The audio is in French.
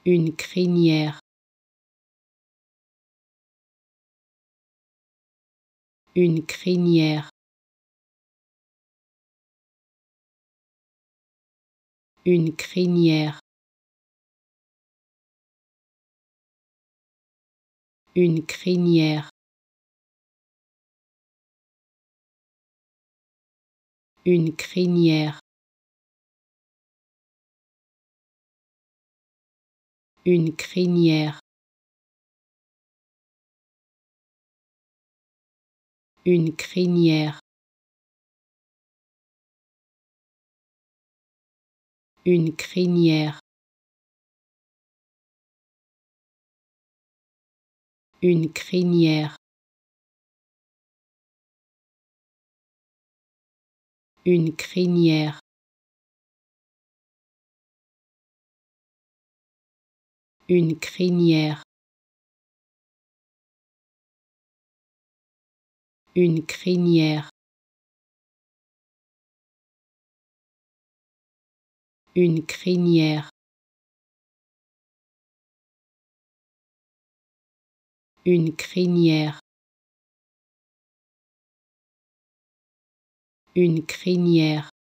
une crinière, une crinière, une crinière, une crinière, une crinière, une crinière, une crinière, une crinière, une crinière, une crinière, une crinière, une crinière, une crinière, une crinière, une crinière,